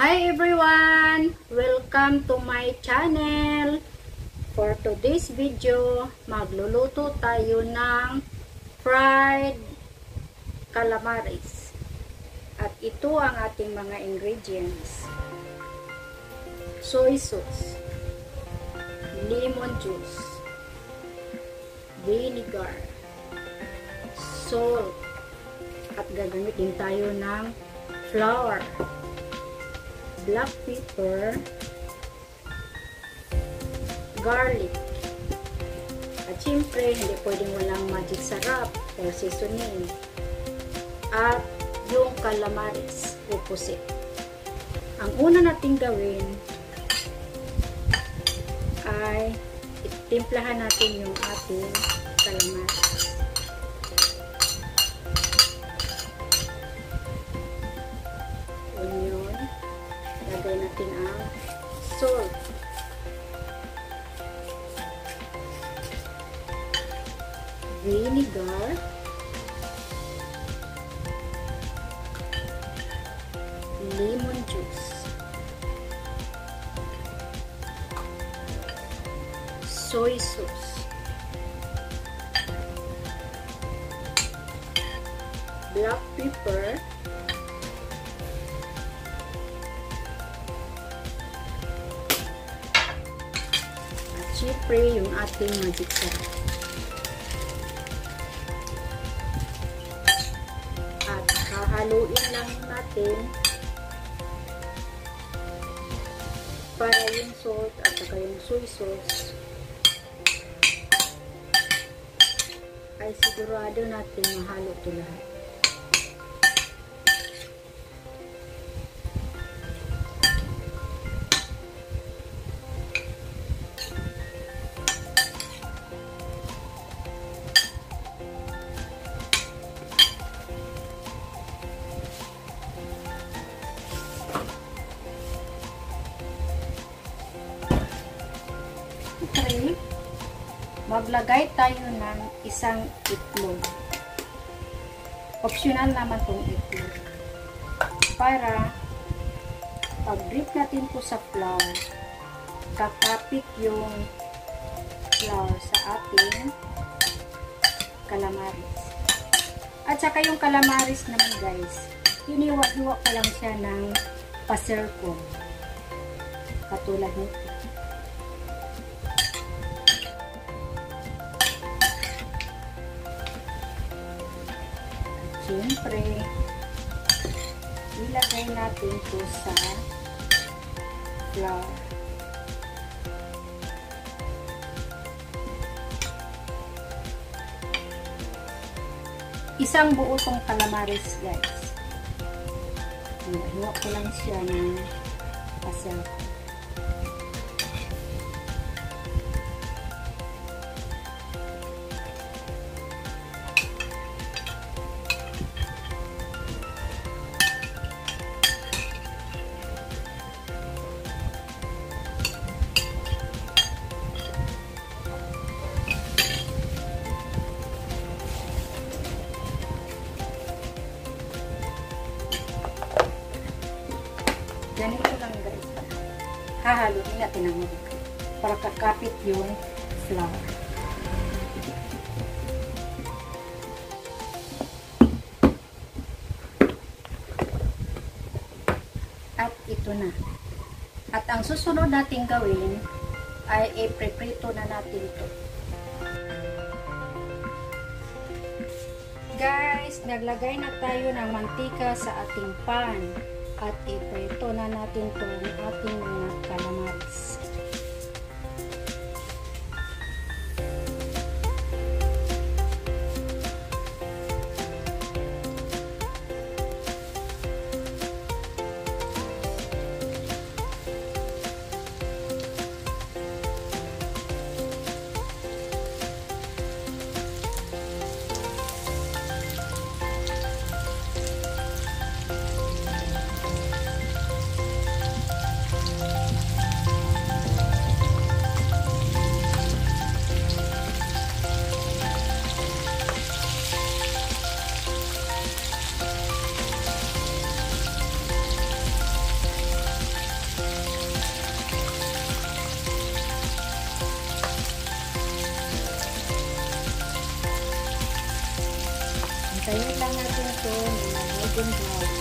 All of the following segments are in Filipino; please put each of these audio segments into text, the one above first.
Hi everyone! Welcome to my channel. For today's video, magluluto tayo ng fried calamares. At ito ang ating mga ingredients. Soy sauce, lemon juice, vinegar, salt, at gagamit din tayo ng flour, black pepper, garlic, at syempre hindi pwedeng walang magic sarap or seasoning, at yung calamares o pusit. Ang una nating gawin ay itimplahan natin yung ating calamares. Onion, lagay natin ang salt, vinegar, lemon juice, soy sauce, black pepper, at syempre yung ating magic sarap. At hahaluin lang natin para yung salt at saka yung soy sauce ay sigurado natin mahalo ito lahat. Okay, maglagay tayo ng isang itlog. Optional naman itong itlog. Para pag-dip natin po sa flour, kakapit yung flour sa ating calamares. At saka yung calamares naman guys, hiniwa-hiwa pa lang siya ng pa-circle. Katulad nito. Siyempre, ilagay natin ito sa flour. Isang buo tong calamares guys. Hiwa ko lang siya ng pasel. Ganito lang guys. Hahaluin natin ang mga para kakapit yung flour. At ito na. At ang susunod nating gawin ay i-preprito na natin ito. Guys, naglagay na tayo ng mantika sa ating pan. At iprito na natin itong ating mga calamares. Hintayin lang natin ito na golden brown.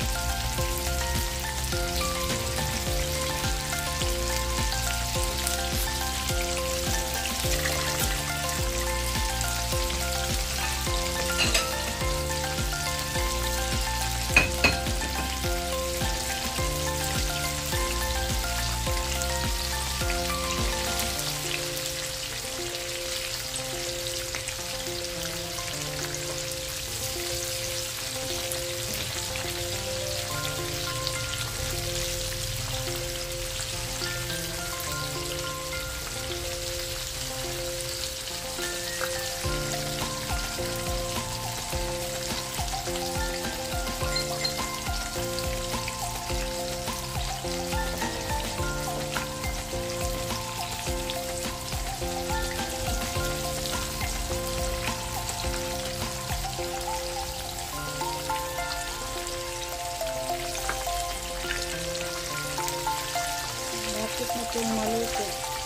Lapit na itong maluto.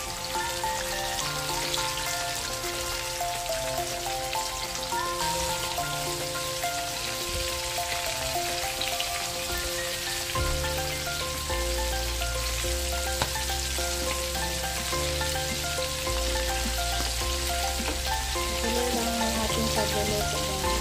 Tuloy lang ang ating pagluluto, guys.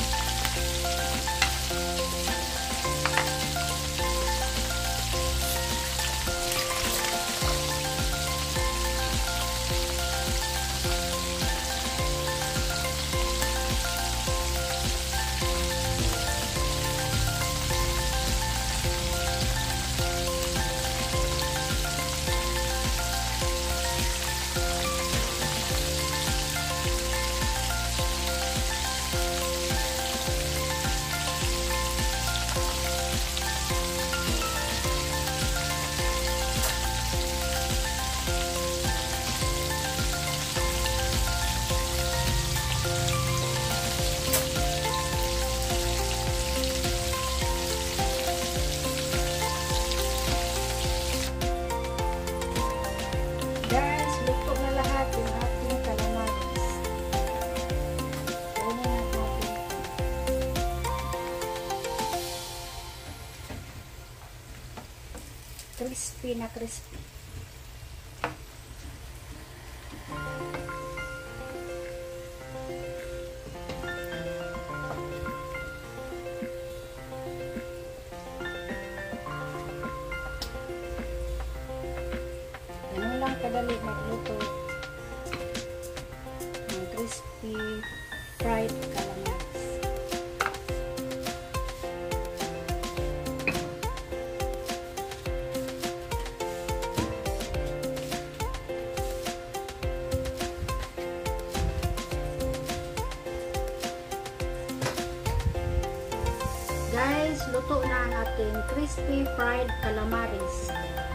Guys, luto na lahat yung ating calamares. Una na natin. Crispy na crispy. Ganun lang kadali magluto ng crispy fried calamares. Guys, luto na ang ating crispy fried calamares.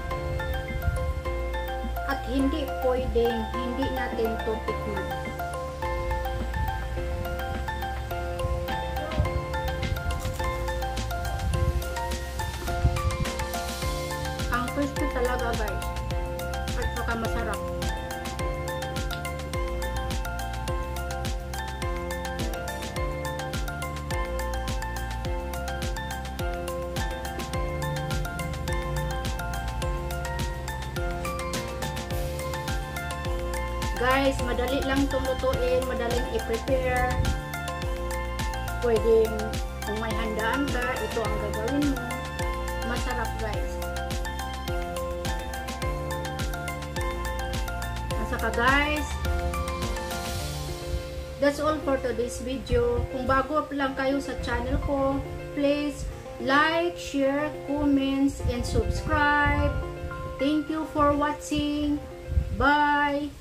At hindi pwedeng hindi natin ito tikman. Ang crispy talaga, guys. At saka masarap. Guys, madali lang itong lutuin, madaling i-prepare. Pwedeng, kung may handaan ka, ito ang gagawin mo. Masarap, guys. At saka, guys, that's all for today's video. Kung bago lang kayo sa channel ko, please like, share, comments, and subscribe. Thank you for watching. Bye!